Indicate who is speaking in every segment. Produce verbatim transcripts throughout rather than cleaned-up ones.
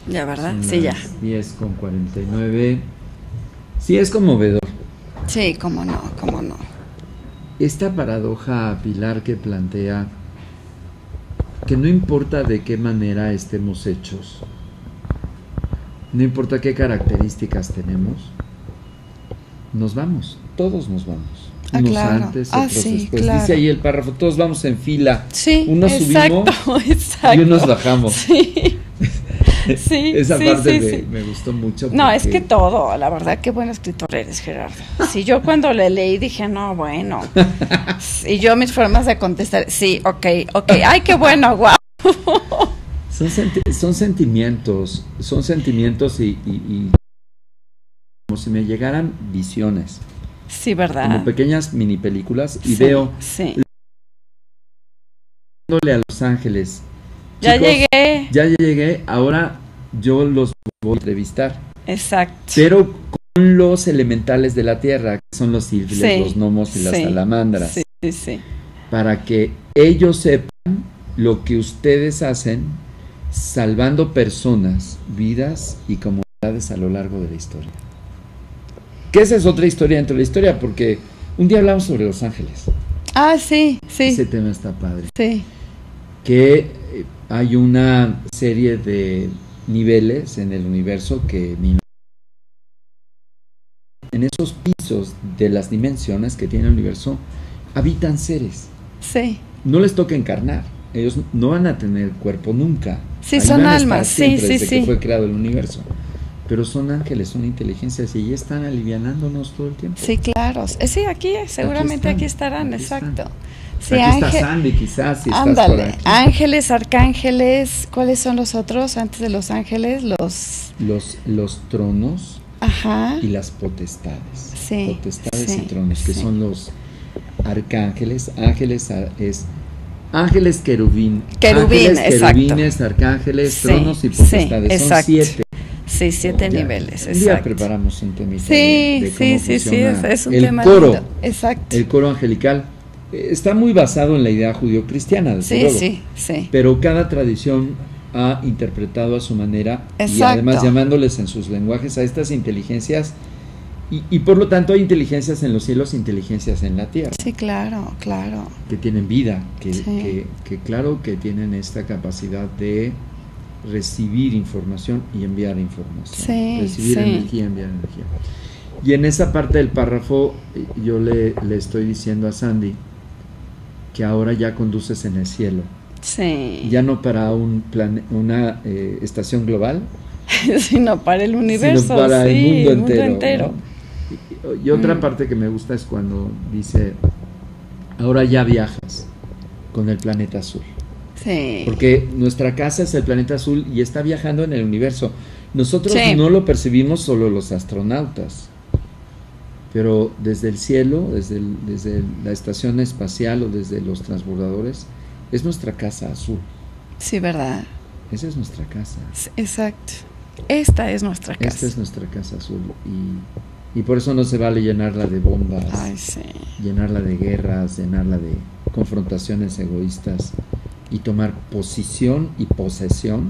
Speaker 1: Ya, ¿verdad?
Speaker 2: Son
Speaker 1: Sí, ya.
Speaker 2: diez con cuarenta y nueve. Sí, es conmovedor.
Speaker 1: Sí, cómo no, cómo no.
Speaker 2: Esta paradoja, Pilar, que plantea que no importa de qué manera estemos hechos, no importa qué características tenemos, nos vamos, todos nos vamos.
Speaker 1: Ah,
Speaker 2: unos
Speaker 1: claro.
Speaker 2: antes,
Speaker 1: Ah,
Speaker 2: otros
Speaker 1: sí,
Speaker 2: después.
Speaker 1: claro.
Speaker 2: Dice ahí el párrafo, todos vamos en fila.
Speaker 1: Sí,
Speaker 2: unos
Speaker 1: exacto,
Speaker 2: subimos
Speaker 1: exacto.
Speaker 2: y unos bajamos.
Speaker 1: Sí. Sí,
Speaker 2: Esa
Speaker 1: sí,
Speaker 2: parte
Speaker 1: sí,
Speaker 2: me,
Speaker 1: sí.
Speaker 2: me gustó mucho.
Speaker 1: No,
Speaker 2: porque...
Speaker 1: es que todo, la verdad, qué buen escritor eres, Gerardo. Sí, yo cuando le leí dije, no, bueno. Y yo mis formas de contestar, sí, ok, ok, ay, qué bueno, guau.
Speaker 2: Son, senti son sentimientos, son sentimientos y, y, y como si me llegaran visiones.
Speaker 1: Sí, ¿verdad?
Speaker 2: Como pequeñas mini películas y
Speaker 1: sí,
Speaker 2: veo
Speaker 1: sí.
Speaker 2: dándole a Los Ángeles.
Speaker 1: Ya
Speaker 2: Chicos,
Speaker 1: llegué.
Speaker 2: Ya llegué, ahora yo los voy a entrevistar.
Speaker 1: Exacto.
Speaker 2: Pero con los elementales de la tierra, que son los sífilis,
Speaker 1: sí,
Speaker 2: los gnomos y las
Speaker 1: sí,
Speaker 2: salamandras.
Speaker 1: Sí, sí, sí.
Speaker 2: Para que ellos sepan lo que ustedes hacen salvando personas, vidas y comunidades a lo largo de la historia. Que esa es otra historia dentro de la historia, porque un día hablamos sobre Los Ángeles.
Speaker 1: Ah, sí, sí.
Speaker 2: Ese tema está padre.
Speaker 1: Sí.
Speaker 2: Que eh, hay una serie de niveles en el universo que en esos pisos de las dimensiones que tiene el universo habitan seres.
Speaker 1: Sí.
Speaker 2: No les toca encarnar. Ellos no van a tener cuerpo nunca.
Speaker 1: Sí,
Speaker 2: Ahí
Speaker 1: son
Speaker 2: van a
Speaker 1: almas,
Speaker 2: estar
Speaker 1: sí,
Speaker 2: siempre
Speaker 1: sí,
Speaker 2: desde
Speaker 1: sí.
Speaker 2: que fue creado el universo. Pero son ángeles, son inteligencias y ya están alivianándonos todo el tiempo.
Speaker 1: Sí, claro. Eh, sí, aquí, seguramente aquí,
Speaker 2: están,
Speaker 1: estarán,
Speaker 2: aquí
Speaker 1: exacto.
Speaker 2: Están.
Speaker 1: Sí,
Speaker 2: aquí
Speaker 1: ángel...
Speaker 2: está Sandy, quizás, si
Speaker 1: Ándale,
Speaker 2: estás por aquí.
Speaker 1: Ángeles, arcángeles, ¿cuáles son los otros antes de los ángeles? Los...
Speaker 2: Los, los tronos.
Speaker 1: Ajá.
Speaker 2: Y las potestades.
Speaker 1: Sí,
Speaker 2: potestades
Speaker 1: sí,
Speaker 2: y tronos, que
Speaker 1: sí.
Speaker 2: son los arcángeles. Ángeles es ángeles querubín.
Speaker 1: Querubín,
Speaker 2: ángeles,
Speaker 1: exacto.
Speaker 2: querubines, arcángeles,
Speaker 1: sí,
Speaker 2: tronos y potestades.
Speaker 1: Sí,
Speaker 2: son
Speaker 1: exacto.
Speaker 2: siete.
Speaker 1: Sí, siete
Speaker 2: ya,
Speaker 1: niveles,
Speaker 2: un
Speaker 1: exacto.
Speaker 2: día preparamos un temita
Speaker 1: sí,
Speaker 2: de, de cómo
Speaker 1: sí, sí, sí, es, es un
Speaker 2: el
Speaker 1: tema
Speaker 2: coro,
Speaker 1: lindo. Exacto.
Speaker 2: El coro angelical. Está muy basado en la idea judío-cristiana, desde
Speaker 1: sí,
Speaker 2: luego.
Speaker 1: Sí, sí.
Speaker 2: Pero cada tradición ha interpretado a su manera.
Speaker 1: Exacto.
Speaker 2: Y además llamándoles en sus lenguajes a estas inteligencias. Y, y por lo tanto hay inteligencias en los cielos, inteligencias en la tierra.
Speaker 1: Sí, claro, claro.
Speaker 2: Que tienen vida, que,
Speaker 1: sí.
Speaker 2: que, que claro que tienen esta capacidad de recibir información y enviar información.
Speaker 1: Sí,
Speaker 2: recibir
Speaker 1: sí.
Speaker 2: energía, enviar energía. Y en esa parte del párrafo yo le, le estoy diciendo a Sandy que ahora ya conduces en el cielo.
Speaker 1: Sí.
Speaker 2: Ya no para un plan, una eh, estación global,
Speaker 1: sino para el universo,
Speaker 2: sino para
Speaker 1: sí,
Speaker 2: el mundo
Speaker 1: el
Speaker 2: entero.
Speaker 1: Mundo entero.
Speaker 2: ¿no? Y, y otra mm. parte que me gusta es cuando dice, ahora ya viajas con el planeta azul.
Speaker 1: Sí.
Speaker 2: Porque nuestra casa es el planeta azul y está viajando en el universo. Nosotros
Speaker 1: sí.
Speaker 2: no lo percibimos, solo los astronautas. Pero desde el cielo, desde, el, desde la estación espacial o desde los transbordadores, es nuestra casa azul.
Speaker 1: Sí, ¿verdad?
Speaker 2: Esa es nuestra casa.
Speaker 1: Sí, exacto. Esta es nuestra casa.
Speaker 2: Esta es nuestra casa azul. Y, y por eso no se vale llenarla de bombas,
Speaker 1: Ay, sí.
Speaker 2: llenarla de guerras, llenarla de confrontaciones egoístas y tomar posición y posesión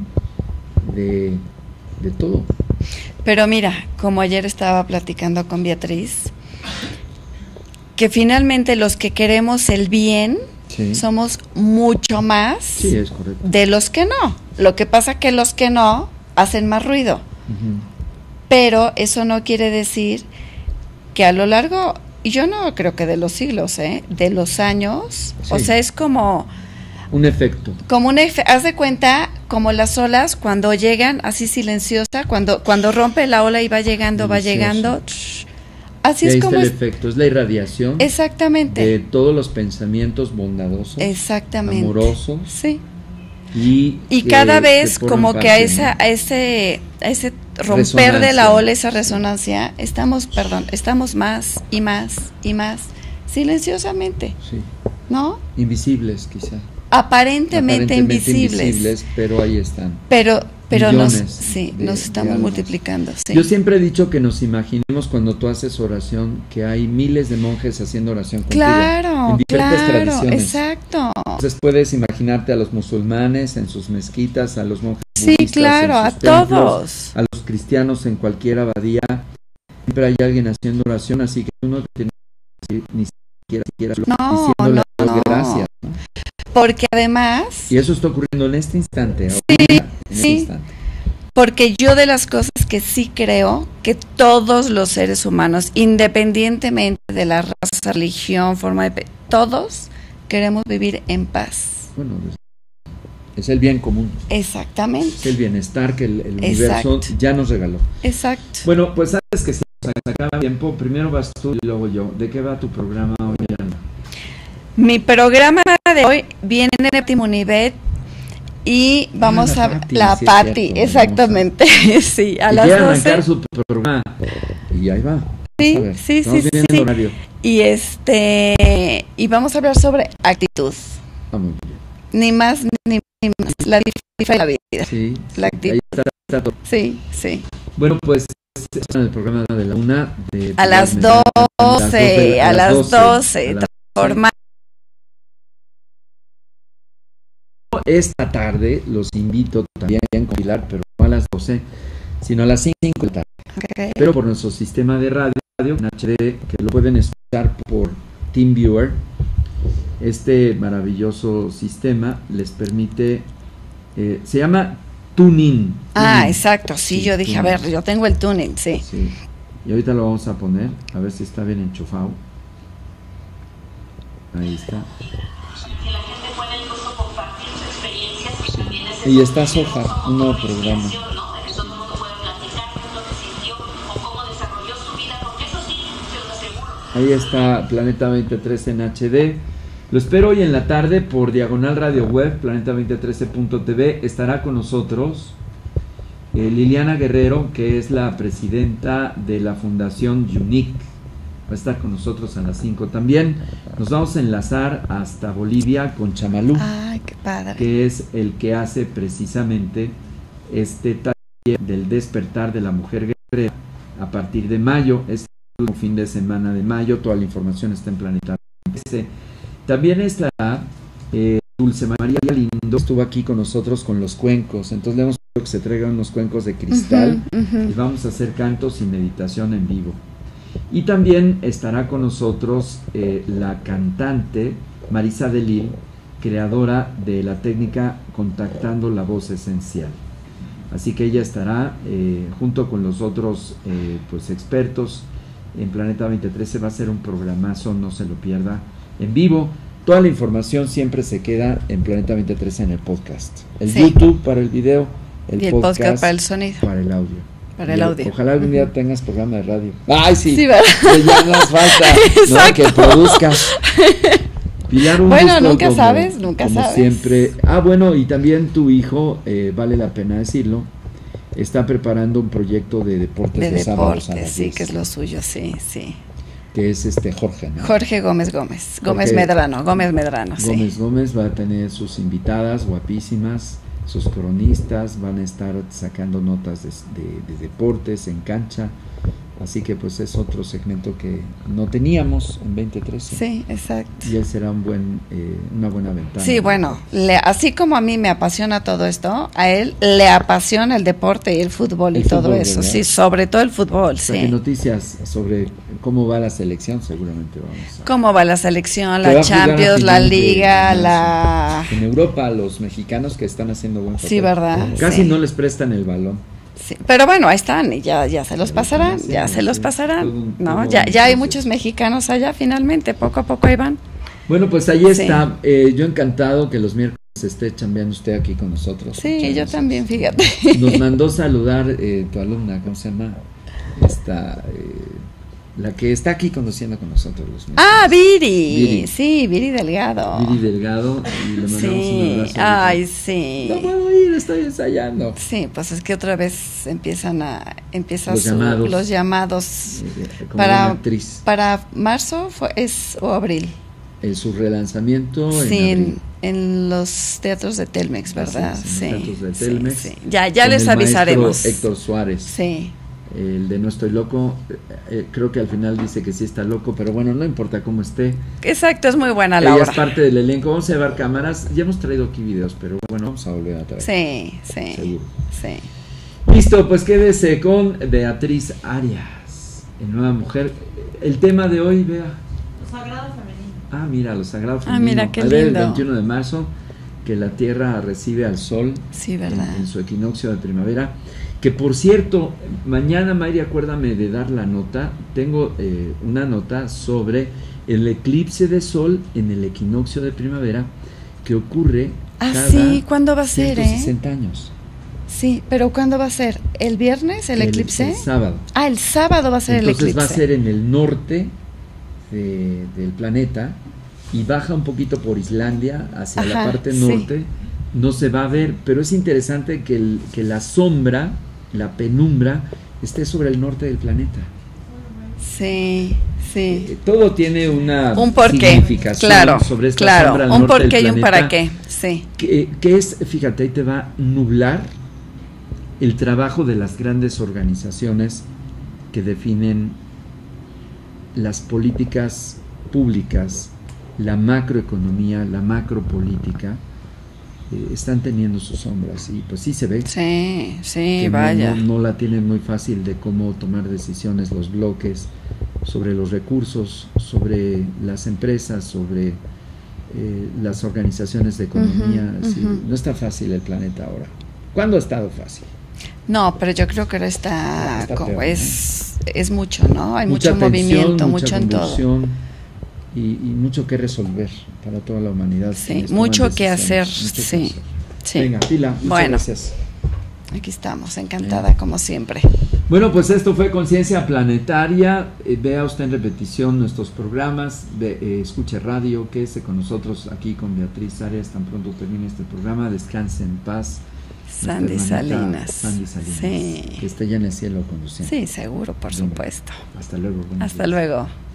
Speaker 2: de, de todo.
Speaker 1: Pero mira, como ayer estaba platicando con Beatriz, que finalmente los que queremos el bien sí. somos mucho más
Speaker 2: sí, es correcto.
Speaker 1: de los que no. Lo que pasa que los que no hacen más ruido.
Speaker 2: Uh-huh.
Speaker 1: Pero eso no quiere decir que a lo largo, y yo no creo que de los siglos, ¿eh? de los años, sí. o sea, es como...
Speaker 2: un efecto.
Speaker 1: Como un efecto, haz de cuenta, como las olas cuando llegan así silenciosa, cuando cuando rompe la ola y va llegando, Delicioso. va llegando, tsh, así
Speaker 2: y
Speaker 1: es
Speaker 2: ahí
Speaker 1: como
Speaker 2: está el
Speaker 1: es,
Speaker 2: efecto, es la irradiación
Speaker 1: exactamente
Speaker 2: de todos los pensamientos bondadosos,
Speaker 1: exactamente,
Speaker 2: amorosos,
Speaker 1: sí,
Speaker 2: y,
Speaker 1: y
Speaker 2: que,
Speaker 1: cada vez
Speaker 2: que
Speaker 1: como
Speaker 2: parte,
Speaker 1: que a esa a ese a ese romper resonancia. de la ola, esa resonancia, estamos, perdón, estamos más y más y más silenciosamente,
Speaker 2: sí,
Speaker 1: ¿no?
Speaker 2: Invisibles quizá.
Speaker 1: Aparentemente,
Speaker 2: Aparentemente
Speaker 1: invisibles.
Speaker 2: invisibles, pero ahí están.
Speaker 1: Pero, pero nos, sí,
Speaker 2: de,
Speaker 1: nos estamos multiplicando. Sí.
Speaker 2: Yo siempre he dicho que nos imaginemos cuando tú haces oración, que hay miles de monjes haciendo oración contigo.
Speaker 1: Claro,
Speaker 2: en diferentes
Speaker 1: claro,
Speaker 2: tradiciones.
Speaker 1: exacto.
Speaker 2: Entonces puedes imaginarte a los musulmanes en sus mezquitas, a los monjes
Speaker 1: Sí, claro, a templos, todos.
Speaker 2: A los cristianos en cualquier abadía, siempre hay alguien haciendo oración, así que tú no te tienes que decir ni siquiera, siquiera
Speaker 1: no,
Speaker 2: diciéndole
Speaker 1: no,
Speaker 2: no. gracias. ¿no?
Speaker 1: Porque además...
Speaker 2: Y eso está ocurriendo en este instante.
Speaker 1: Sí,
Speaker 2: en
Speaker 1: sí.
Speaker 2: este instante.
Speaker 1: Porque yo de las cosas que sí creo, que todos los seres humanos, independientemente de la raza, religión, forma de... todos queremos vivir en paz.
Speaker 2: Bueno, es el bien común.
Speaker 1: Exactamente.
Speaker 2: Es el bienestar que el, el universo ya nos regaló.
Speaker 1: Exacto.
Speaker 2: Bueno, pues antes que se nos acaba tiempo, primero vas tú y luego yo. ¿De qué va tu programa hoy, Ana?
Speaker 1: Mi programa de hoy viene en el último nivel. Y vamos
Speaker 2: ah, la
Speaker 1: a
Speaker 2: Pati,
Speaker 1: la
Speaker 2: sí
Speaker 1: Pati, exactamente, a sí, a
Speaker 2: y
Speaker 1: las
Speaker 2: doce. Su programa y ahí va.
Speaker 1: Sí, sí, sí, sí. sí.
Speaker 2: Horario.
Speaker 1: Y este y vamos a hablar sobre actitud.
Speaker 2: Ah, muy bien.
Speaker 1: Ni más ni, ni más la diferencia de la vida.
Speaker 2: Sí.
Speaker 1: La actitud.
Speaker 2: Ahí está, está todo.
Speaker 1: Sí, sí.
Speaker 2: Bueno, pues es en el programa de la una de
Speaker 1: a las doce, a las doce, transformar.
Speaker 2: Esta tarde los invito también a compilar, pero no a las doce, sino a las cinco de la tarde. Okay. Pero por nuestro sistema de radio en H D, que lo pueden escuchar por TeamViewer, este maravilloso sistema les permite, eh, se llama TuneIn.
Speaker 1: Ah, tuning. Exacto, sí, sí yo dije, tuning. A ver, yo tengo el TuneIn, sí.
Speaker 2: sí. Y ahorita lo vamos a poner, a ver si está bien enchufado. Ahí está. Y está Soja, un nuevo programa. Ahí está Planeta veintitrés en H D. Lo espero hoy en la tarde por Diagonal Radio Web, planeta veintitrés punto t v. Estará con nosotros eh, Liliana Guerrero, que es la presidenta de la Fundación Unique. Va a estar con nosotros a las cinco. También nos vamos a enlazar hasta Bolivia con Chamalú.
Speaker 1: Ay, qué padre.
Speaker 2: Que es el que hace precisamente este taller del despertar de la mujer guerrera a partir de mayo, este fin de semana de mayo. Toda la información está en Planeta. También estará eh, Dulce María Lindo, estuvo aquí con nosotros con los cuencos, entonces le hemos pedido que se traigan unos cuencos de cristal uh-huh, uh-huh. y vamos a hacer cantos y meditación en vivo. Y también estará con nosotros eh, la cantante Marisa Delil, creadora de la técnica Contactando la Voz Esencial. Así que ella estará eh, junto con los otros eh, pues expertos en Planeta veintitrés. Se va a hacer un programazo, no se lo pierda, en vivo. Toda la información siempre se queda en Planeta veintitrés en el podcast. El sí. YouTube para el video, el,
Speaker 1: y el
Speaker 2: podcast,
Speaker 1: podcast para el sonido.
Speaker 2: Para el audio.
Speaker 1: Para el audio.
Speaker 2: Ojalá algún día uh-huh. tengas programa de radio. ¡Ay, sí!
Speaker 1: Sí, ¿verdad?
Speaker 2: Que ya nos falta, ¿no? Que produzcas. Pilar, un
Speaker 1: bueno,
Speaker 2: gusto,
Speaker 1: nunca
Speaker 2: como,
Speaker 1: sabes, nunca
Speaker 2: como
Speaker 1: sabes.
Speaker 2: siempre. Ah, bueno, y también tu hijo, eh, vale la pena decirlo, está preparando un proyecto de deportes
Speaker 1: de,
Speaker 2: de
Speaker 1: deportes,
Speaker 2: sábados a las
Speaker 1: sí,
Speaker 2: diez.
Speaker 1: Que es lo suyo, sí, sí.
Speaker 2: Que es este Jorge, ¿no?
Speaker 1: Jorge Gómez Gómez, Gómez Jorge, Medrano, Gómez Medrano, sí.
Speaker 2: Gómez Gómez va a tener sus invitadas guapísimas, sus cronistas, van a estar sacando notas de, de, de deportes en cancha. Así que pues es otro segmento que no teníamos en veinte trece.
Speaker 1: Sí, exacto.
Speaker 2: Y él será un buen, eh, una buena ventana.
Speaker 1: Sí, bueno, le, así como a mí me apasiona todo esto, a él le apasiona el deporte y el fútbol y el todo fútbol, eso. ¿verdad? Sí, sobre todo el fútbol, o sea, sí.
Speaker 2: Noticias sobre cómo va la selección seguramente vamos a...
Speaker 1: Cómo va la selección, la Champions, la Liga, de, la...
Speaker 2: En Europa los mexicanos que están haciendo buen papel.
Speaker 1: Sí, ¿verdad?
Speaker 2: Casi
Speaker 1: sí.
Speaker 2: no les prestan el balón.
Speaker 1: Sí, pero bueno, ahí están y ya, ya se los pasarán, ya se los pasarán, ¿no? Ya, ya hay muchos mexicanos allá finalmente, poco a poco ahí van.
Speaker 2: Bueno, pues ahí está, sí. eh, yo encantado que los miércoles esté chambeando usted aquí con nosotros.
Speaker 1: Sí, yo gracias. También, fíjate.
Speaker 2: Nos mandó saludar eh, tu alumna, ¿cómo se llama? Esta... Eh, la que está aquí conduciendo con nosotros los
Speaker 1: Ah, Viri. Viri. Sí, Viri Delgado.
Speaker 2: Viri Delgado. Y le mandamos
Speaker 1: sí.
Speaker 2: un abrazo.
Speaker 1: Ay, sí.
Speaker 2: No puedo ir, estoy ensayando.
Speaker 1: Sí, pues es que otra vez empiezan a empiezan
Speaker 2: los,
Speaker 1: su,
Speaker 2: llamados.
Speaker 1: los llamados.
Speaker 2: Como
Speaker 1: para
Speaker 2: actriz.
Speaker 1: Para marzo fue, es o abril.
Speaker 2: El su relanzamiento
Speaker 1: sí,
Speaker 2: en abril.
Speaker 1: En los teatros de Telmex, ¿verdad?
Speaker 2: Sí.
Speaker 1: sí,
Speaker 2: En los teatros de Telmex.
Speaker 1: Sí, sí. Ya, ya les avisaremos.
Speaker 2: Héctor Suárez.
Speaker 1: Sí.
Speaker 2: el de No estoy loco, eh, creo que al final dice que sí está loco, pero bueno, no importa cómo esté.
Speaker 1: Exacto, es muy buena la
Speaker 2: Ella
Speaker 1: obra.
Speaker 2: es parte del elenco. Vamos a llevar cámaras, ya hemos traído aquí videos, pero bueno, vamos a volver a traer.
Speaker 1: Sí, sí,
Speaker 2: seguro.
Speaker 1: sí.
Speaker 2: Listo, pues quédese con Beatriz Arias, en Nueva Mujer. El tema de hoy, vea.
Speaker 3: Lo sagrado femenino.
Speaker 2: Ah, mira, lo sagrado
Speaker 1: Ah,
Speaker 2: femenino.
Speaker 1: mira, qué
Speaker 2: A ver,
Speaker 1: lindo.
Speaker 2: el veintiuno de marzo, que la Tierra recibe al Sol.
Speaker 1: Sí,
Speaker 2: en,
Speaker 1: ¿verdad?
Speaker 2: en su equinoccio de primavera. Que por cierto, mañana, Mayri, acuérdame de dar la nota. Tengo eh, una nota sobre el eclipse de Sol en el equinoccio de primavera que ocurre
Speaker 1: Ah,
Speaker 2: cada
Speaker 1: sí, ¿cuándo va a ser,
Speaker 2: ciento
Speaker 1: eh?
Speaker 2: sesenta años.
Speaker 1: Sí, pero ¿cuándo va a ser? ¿El viernes el, eclipse?
Speaker 2: El sábado.
Speaker 1: Ah, el sábado va a ser
Speaker 2: Entonces
Speaker 1: el eclipse.
Speaker 2: va a ser en el norte de, del planeta y baja un poquito por Islandia hacia
Speaker 1: Ajá,
Speaker 2: la parte
Speaker 1: sí.
Speaker 2: norte. No se va a ver, pero es interesante que, el, que la sombra, la penumbra, esté sobre el norte del planeta.
Speaker 1: Sí, sí.
Speaker 2: Eh, todo tiene una
Speaker 1: Un porqué,
Speaker 2: significación
Speaker 1: claro,
Speaker 2: sobre esta
Speaker 1: claro,
Speaker 2: sombra al
Speaker 1: un
Speaker 2: norte del
Speaker 1: porqué y un
Speaker 2: planeta,
Speaker 1: para qué, sí.
Speaker 2: Que, que es, fíjate, ahí te va a nublar el trabajo de las grandes organizaciones que definen las políticas públicas, la macroeconomía, la macropolítica. Eh, están teniendo sus sombras y pues sí se ve
Speaker 1: Sí, sí,
Speaker 2: que no-
Speaker 1: vaya.
Speaker 2: No, no la tienen muy fácil de cómo tomar decisiones los bloques sobre los recursos, sobre las empresas, sobre eh, las organizaciones de economía.
Speaker 1: Ujú,
Speaker 2: Sí,
Speaker 1: ujú.
Speaker 2: no está fácil el planeta ahora. ¿Cuándo ha estado fácil?
Speaker 1: No, pero yo creo que ahora está,
Speaker 2: Está
Speaker 1: como
Speaker 2: peor,
Speaker 1: es, es mucho, ¿no? Hay
Speaker 2: Mucha
Speaker 1: mucho
Speaker 2: tensión,
Speaker 1: movimiento,
Speaker 2: mucha
Speaker 1: mucho en todo.
Speaker 2: convulsión y, y mucho que resolver para toda la humanidad.
Speaker 1: Sí,
Speaker 2: quienes toman
Speaker 1: mucho que
Speaker 2: decisiones,
Speaker 1: hacer,
Speaker 2: mucho que
Speaker 1: sí,
Speaker 2: hacer.
Speaker 1: sí.
Speaker 2: Venga, Pila, muchas
Speaker 1: Bueno.
Speaker 2: gracias.
Speaker 1: Aquí estamos, encantada como siempre.
Speaker 2: Bueno, pues esto fue Conciencia Planetaria. Eh, vea usted en repetición nuestros programas, ve, eh, escuche radio, quédese con nosotros aquí con Beatriz Arias tan pronto termine este programa. Descanse en paz.
Speaker 1: Sandy
Speaker 2: Nuestra hermanita
Speaker 1: Salinas.
Speaker 2: Sandy Salinas.
Speaker 1: Sí.
Speaker 2: Que esté ya en el cielo conduciendo.
Speaker 1: Sí, seguro, por
Speaker 2: Venga.
Speaker 1: supuesto.
Speaker 2: Hasta luego. buenos
Speaker 1: Hasta
Speaker 2: días.
Speaker 1: luego.